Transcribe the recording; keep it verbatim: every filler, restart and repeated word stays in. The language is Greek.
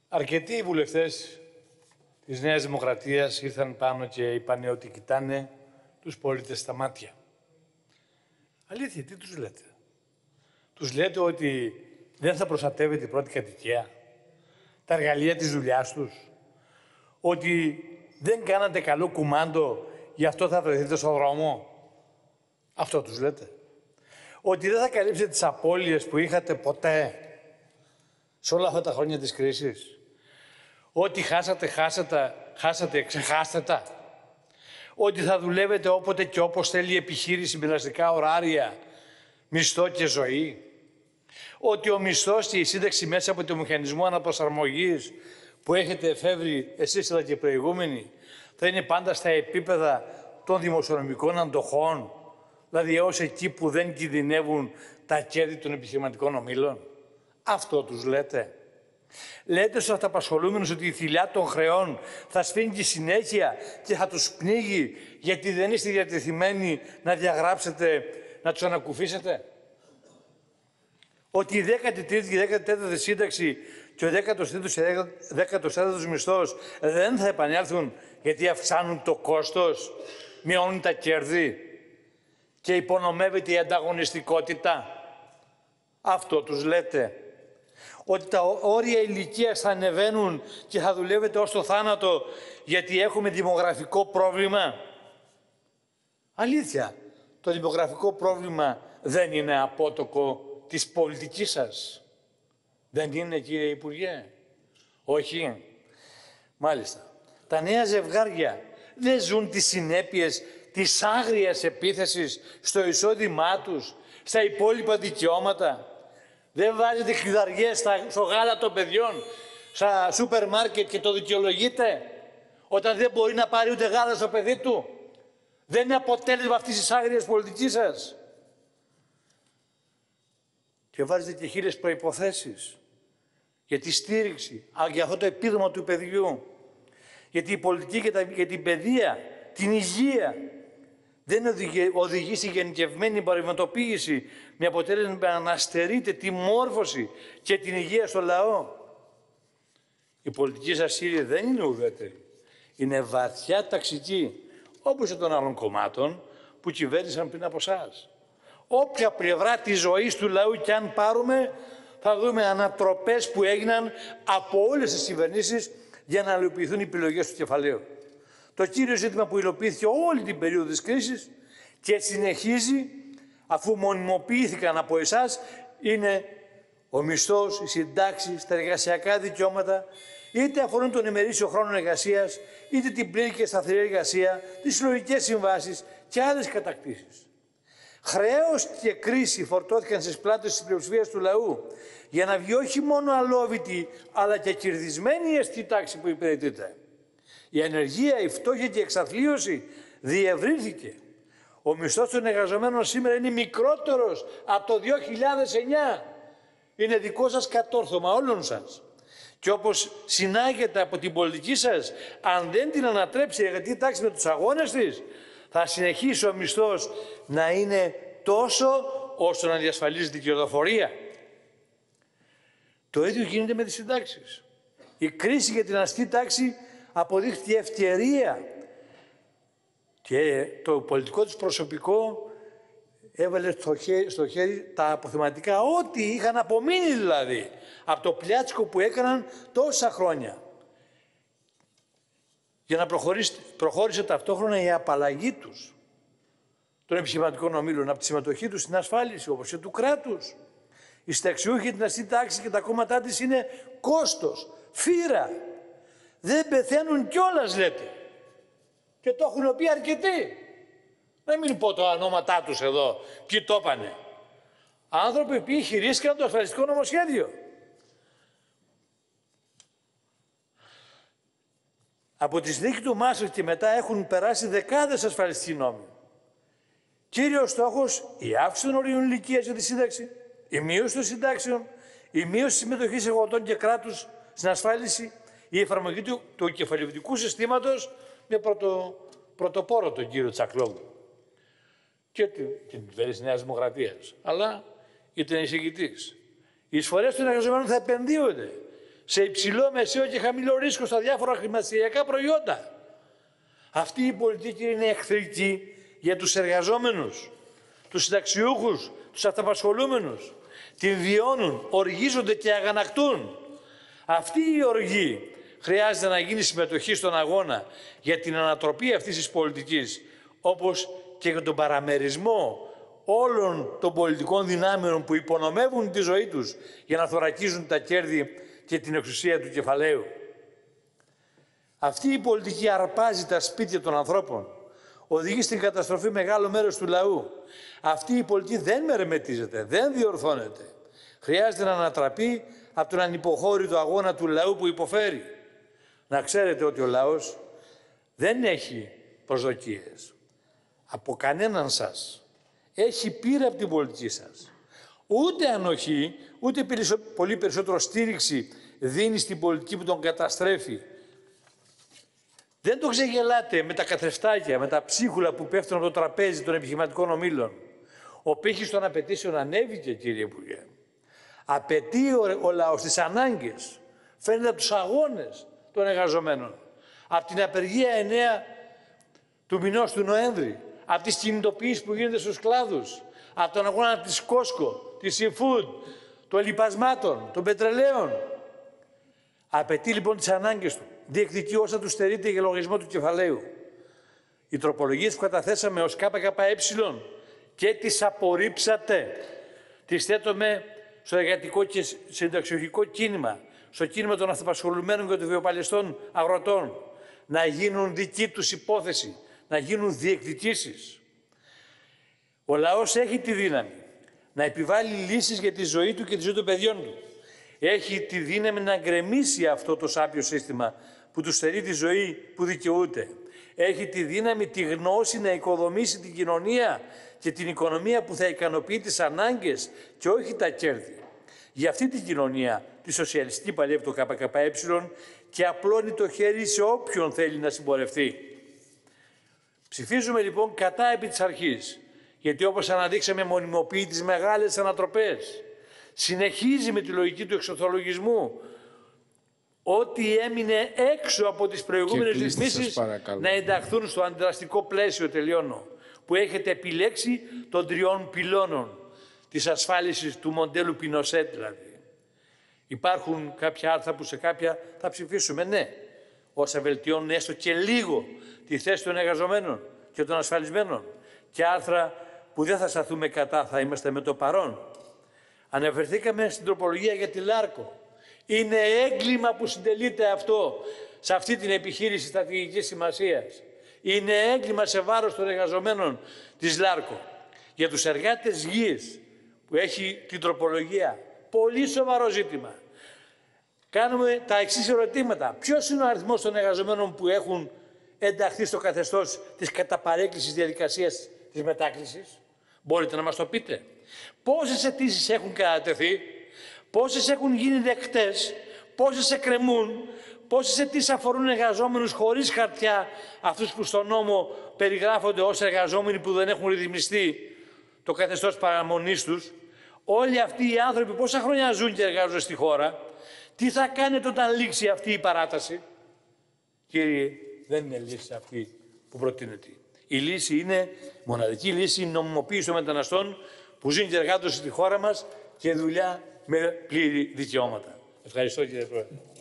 Αρκετοί βουλευτές της Νέας Δημοκρατίας ήρθαν πάνω και είπαν ότι κοιτάνε τους πολίτες στα μάτια. Αλήθεια, τι τους λέτε? Τους λέτε ότι δεν θα προστατεύεται η πρώτη κατοικία, τα εργαλεία της δουλειάς τους, ότι δεν κάνατε καλό κουμάντο, γι' αυτό θα βρεθείτε στον δρόμο. Αυτό τους λέτε? Ότι δεν θα καλύψετε τις απώλειες που είχατε ποτέ σε όλα αυτά τα χρόνια της κρίσης. Ότι χάσατε, χάσατε, χάσατε, ξεχάστε τα. Ότι θα δουλεύετε όποτε και όπως θέλει η επιχείρηση με ελαστικά ωράρια, μισθό και ζωή. Ότι ο μισθός και η σύνταξη μέσα από το μηχανισμό αναπροσαρμογής που έχετε εφεύρει εσείς αλλά και οι προηγούμενοι θα είναι πάντα στα επίπεδα των δημοσιονομικών αντοχών, δηλαδή έως εκεί που δεν κινδυνεύουν τα κέρδη των επιχειρηματικών ομίλων. Αυτό τους λέτε? Λέτε στους αυταπασχολούμενους ότι η θηλιά των χρεών θα σφίγγει συνέχεια και θα τους πνίγει γιατί δεν είστε διατεθειμένοι να διαγράψετε, να τους ανακουφίσετε? Ότι η δέκατη τρίτη και η δέκατη τέταρτη σύνταξη και ο δέκατος τρίτος και ο δέκατος τέταρτος μισθός δεν θα επανέλθουν γιατί αυξάνουν το κόστος, μειώνουν τα κέρδη και υπονομεύεται η ανταγωνιστικότητα? Αυτό τους λέτε? Ότι τα όρια ηλικίας θα ανεβαίνουν και θα δουλεύετε ως το θάνατο γιατί έχουμε δημογραφικό πρόβλημα? Αλήθεια, το δημογραφικό πρόβλημα δεν είναι απότοκο της πολιτικής σας? Δεν είναι, κύριε Υπουργέ? Όχι. Μάλιστα. Τα νέα ζευγάρια δεν ζουν τις συνέπειες της άγριας επίθεσης στο εισόδημά τους, στα υπόλοιπα δικαιώματα? Δεν βάζετε κλειδαριές στο γάλα των παιδιών, στα σούπερ μάρκετ και το δικαιολογείτε όταν δεν μπορεί να πάρει ούτε γάλα στο παιδί του? Δεν είναι αποτέλεσμα αυτής της άγριας πολιτικής σας? Και βάζετε και χίλιες προϋποθέσεις για τη στήριξη, για αυτό το επίδομα του παιδιού, γιατί η πολιτική για, τα, για την παιδεία, την υγεία, δεν οδηγεί, οδηγεί στη γενικευμένη παρεμβατοποίηση με αποτέλεσμα να στερείτε τη μόρφωση και την υγεία στο λαό. Η πολιτική σας ύλη δεν είναι ουδέτερη. Είναι βαθιά ταξική, όπως και των άλλων κομμάτων που κυβέρνησαν πριν από εσάς. Όποια πλευρά της ζωής του λαού κι αν πάρουμε, θα δούμε ανατροπές που έγιναν από όλες τις κυβερνήσεις για να υλοποιηθούν οι επιλογές του κεφαλαίου. Το κύριο ζήτημα που υλοποιήθηκε όλη την περίοδο της κρίσης και συνεχίζει, αφού μονιμοποιήθηκαν από εσάς, είναι ο μισθός, οι συντάξεις, τα εργασιακά δικαιώματα, είτε αφορούν τον ημερήσιο χρόνο εργασίας, είτε την πλήρη και σταθερή εργασία, τις συλλογικές συμβάσεις και άλλες κατακτήσεις. Χρέος και κρίση φορτώθηκαν στις πλάτες της πλειοψηφίας του λαού για να βγει όχι μόνο αλόβητη, αλλά και κερδισμένη η αστική τάξη που υπηρετείται. Η ανεργία, η φτώχεια και η εξαθλίωση διευρύνθηκε. Ο μισθός των εργαζομένων σήμερα είναι μικρότερος από το δύο χιλιάδες εννιά. Είναι δικό σας κατόρθωμα όλων σας. Και όπως συνάγεται από την πολιτική σας, αν δεν την ανατρέψει η εργατική τάξη με τους αγώνες της, θα συνεχίσει ο μισθός να είναι τόσο ώστε να διασφαλίζει την κερδοφορία. Το ίδιο γίνεται με τις συντάξεις. Η κρίση για την αστική τάξη αποδείχθηκε ευκαιρία και το πολιτικό τους προσωπικό έβαλε στο χέρι, στο χέρι τα αποθεματικά, ό,τι είχαν απομείνει δηλαδή, από το πλιάτσικο που έκαναν τόσα χρόνια. Για να προχωρήσει, προχώρησε ταυτόχρονα η απαλλαγή τους των επιχειρηματικών ομίλων από τη συμμετοχή τους στην ασφάλιση, όπως και του κράτους. Οι συνταξιούχοι, την αστική τάξη και τα κόμματά της είναι κόστος, φύρα. Δεν πεθαίνουν κιόλας, λέτε. Και το έχουν πει αρκετοί. Να μην πω τα ονόματά τους εδώ, ποιοι το είπανε. Άνθρωποι που χειρίστηκαν το ασφαλιστικό νομοσχέδιο. Από τη συνθήκη του Μάστριχτ και μετά έχουν περάσει δεκάδες ασφαλιστικοί νόμοι. Κύριος στόχος, η αύξηση των ορίων ηλικίας για τη σύνταξη, η μείωση των συντάξεων, η μείωση της συμμετοχής εργοδοτών και κράτους στην ασφάλιση, η εφαρμογή του, του κεφαλαιοποιητικού συστήματος με πρωτο, πρωτοπόρο τον κύριο Τσακλόγλου και την, την κυβέρνηση της Νέας Δημοκρατίας, αλλά ήταν εισηγητής. Οι εισφορές των εργαζομένων θα επενδύονται σε υψηλό, μεσαίο και χαμηλό ρίσκο στα διάφορα χρηματιστηριακά προϊόντα. Αυτή η πολιτική είναι εχθρική για τους εργαζόμενους, τους συνταξιούχους, τους αυταπασχολούμενους. Την βιώνουν, οργίζονται και αγανακτούν. Αυτή η οργή χρειάζεται να γίνει συμμετοχή στον αγώνα για την ανατροπή αυτής της πολιτικής, όπως και για τον παραμερισμό όλων των πολιτικών δυνάμεων που υπονομεύουν τη ζωή τους για να θωρακίζουν τα κέρδη και την εξουσία του κεφαλαίου. Αυτή η πολιτική αρπάζει τα σπίτια των ανθρώπων, οδηγεί στην καταστροφή μεγάλο μέρος του λαού. Αυτή η πολιτική δεν μερεμετίζεται, δεν διορθώνεται. Χρειάζεται να ανατραπεί από τον ανυποχώρητο αγώνα του λαού που υποφέρει. Να ξέρετε ότι ο λαός δεν έχει προσδοκίες από κανέναν σας. Έχει πείρα από την πολιτική σας. Ούτε ανοχή, ούτε πολύ περισσότερο στήριξη δίνει στην πολιτική που τον καταστρέφει. Δεν το ξεγελάτε με τα καθρεφτάκια, με τα ψίχουλα που πέφτουν από το τραπέζι των επιχειρηματικών ομίλων. Ο πύχης των απαιτήσεων ανέβηκε, κύριε Υπουργέ. Απαιτεί ο, ο λαός τις ανάγκες. Φαίνεται από τους αγώνες των εργαζομένων. Από την απεργία εννέα του μηνός του Νοέμβρη. Από τις κινητοποιήσεις που γίνονται στους κλάδους. Από τον αγώνα της Κόσκο, της Seafood, των λιπασμάτων, των πετρελαίων. Απαιτεί λοιπόν τις ανάγκες του. Διεκδικεί όσα του στερείται για λογαριασμό του κεφαλαίου. Οι τροπολογίες που καταθέσαμε ως ΚΚΕ και τις απορρίψατε. Τις θέτουμε στο εργατικό και συνταξιοχικό κίνημα, στο κίνημα των αυταπασχολουμένων και των βιοπαλαιστών αγροτών, να γίνουν δική τους υπόθεση, να γίνουν διεκδικήσεις. Ο λαός έχει τη δύναμη να επιβάλλει λύσεις για τη ζωή του και τη ζωή των παιδιών του. Έχει τη δύναμη να γκρεμίσει αυτό το σάπιο σύστημα που του στερεί τη ζωή που δικαιούται. Έχει τη δύναμη, τη γνώση να οικοδομήσει την κοινωνία και την οικονομία που θα ικανοποιεί τις ανάγκες και όχι τα κέρδη. Για αυτή την κοινωνία, τη σοσιαλιστική παλεύει το ΚΚΕ και απλώνει το χέρι σε όποιον θέλει να συμπορευτεί. Ψηφίζουμε λοιπόν κατά επί της αρχής, γιατί όπως αναδείξαμε μονιμοποιεί τις μεγάλες ανατροπές. Συνεχίζει με τη λογική του εξορθολογισμού ότι έμεινε έξω από τις προηγούμενες ρυθμίσεις να ενταχθούν στο αντιδραστικό πλαίσιο, τελειώνω, που έχετε επιλέξει των τριών πυλώνων της ασφάλισης του μοντέλου Πινοσέτ δηλαδή. Υπάρχουν κάποια άρθρα που σε κάποια θα ψηφίσουμε, ναι, όσα βελτιώνουν έστω και λίγο τη θέση των εργαζομένων και των ασφαλισμένων, και άρθρα που δεν θα σταθούμε κατά, θα είμαστε με το παρόν. Αναφερθήκαμε στην τροπολογία για τη Λάρκο. Είναι έγκλημα που συντελείται αυτό σε αυτή την επιχείρηση στρατηγικής σημασίας. Είναι έγκλημα σε βάρος των εργαζομένων της Λάρκο. Για τους εργάτες γης που έχει την τροπολογία, πολύ σοβαρό ζήτημα. Κάνουμε τα εξής ερωτήματα. Ποιος είναι ο αριθμός των εργαζομένων που έχουν ενταχθεί στο καθεστώς της καταπαρέκκλησης διαδικασίας της μετάκλησης? Μπορείτε να μας το πείτε? Πόσες αιτήσεις έχουν κατατεθεί, πόσες έχουν γίνει δεκτές, πόσες εκκρεμούν, πόσες αιτήσεις αφορούν εργαζόμενους χωρίς χαρτιά, αυτούς που στον νόμο περιγράφονται ως εργαζόμενοι που δεν έχουν ρυθμιστεί το καθεστώς παραμονής τους? Όλοι αυτοί οι άνθρωποι πόσα χρόνια ζουν και εργάζονται στη χώρα? Τι θα κάνετε όταν λήξει αυτή η παράταση? Κύριε, δεν είναι λύση αυτή που προτείνεται. Η λύση είναι, μοναδική λύση, η νομιμοποίηση των μεταναστών που ζουν και εργάζονται στη χώρα μας και δουλειά με πλήρη δικαιώματα. Ευχαριστώ, κύριε Πρόεδρε.